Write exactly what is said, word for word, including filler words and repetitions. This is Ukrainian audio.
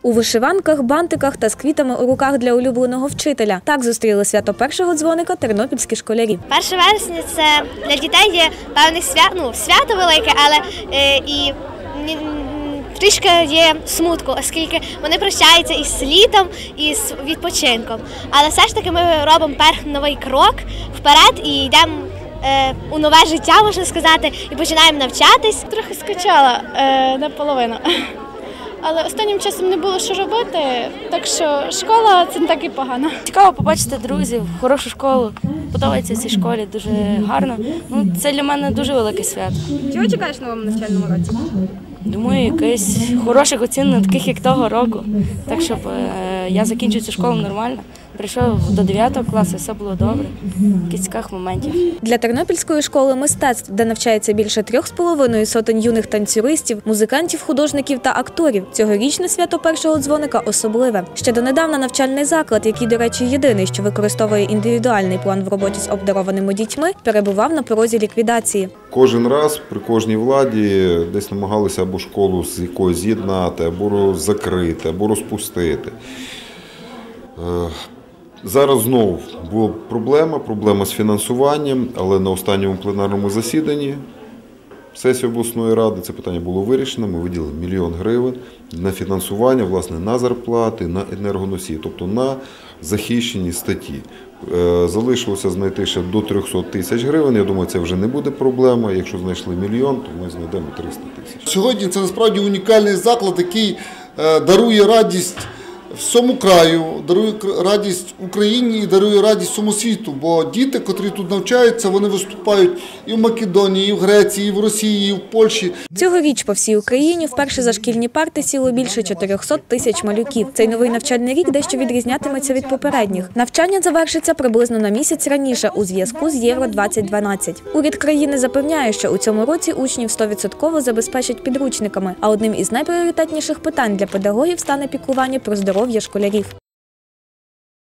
У вишиванках, бантиках та з квітами у руках для улюбленого вчителя. Так зустріли свято першого дзвоника тернопільські школярі. перше вересня – це для дітей є певне свято, ну, свято велике, але е, і трішки є смутку, оскільки вони прощаються із літом, і з відпочинком. Але все ж таки ми робимо перший новий крок вперед і йдемо е, у нове життя, можна сказати, і починаємо навчатись. Трохи скучала е, наполовину. Але останнім часом не було що робити, так що школа – це не так і погано. Цікаво побачити друзів, хорошу школу. Подобається в цій школі, дуже гарно. Ну, це для мене дуже велике свято. Чого чекаєш в новому навчальному році? Думаю, якихось хороших оцінок, таких як того року. Так, щоб е, я закінчив цю школу нормально. Прийшов до дев'ятого класу, все було добре. Якісь цікавих моментів. Для Тернопільської школи мистецтв, де навчається більше трьох з половиною сотень юних танцюристів, музикантів, художників та акторів, цьогорічне свято першого дзвоника особливе. Ще донедавна навчальний заклад, який, до речі, єдиний, що використовує індивідуальний план в роботі з обдарованими дітьми, перебував на порозі ліквідації. Кожен раз при кожній владі десь намагалися або школу з якоюсь з'єднати, або закрити, або розпустити. Зараз знову була проблема, проблема з фінансуванням, але на останньому пленарному засіданні сесії обласної ради це питання було вирішено. Ми виділили мільйон гривень на фінансування, власне, на зарплати, на енергоносії, тобто на захищені статті. Залишилося знайти ще до трьохсот тисяч гривень. Я думаю, це вже не буде проблема. Якщо знайшли мільйон, то ми знайдемо триста тисяч. Сьогодні це насправді унікальний заклад, який дарує радість всьому краю, дарує радість Україні і дарує радість всьому світу, бо діти, котрі тут навчаються, вони виступають і в Македонії, і в Греції, і в Росії, і в Польщі. Цьогоріч по всій Україні вперше за шкільні парти сіло більше чотирьохсот тисяч малюків. Цей новий навчальний рік дещо відрізнятиметься від попередніх. Навчання завершиться приблизно на місяць раніше у зв'язку з Євро двадцять дванадцять. Уряд країни запевняє, що у цьому році учнів сто відсотків забезпечать підручниками, а одним із найпріоритетніших питань для педагогів стане піклування про здоров'я школярів.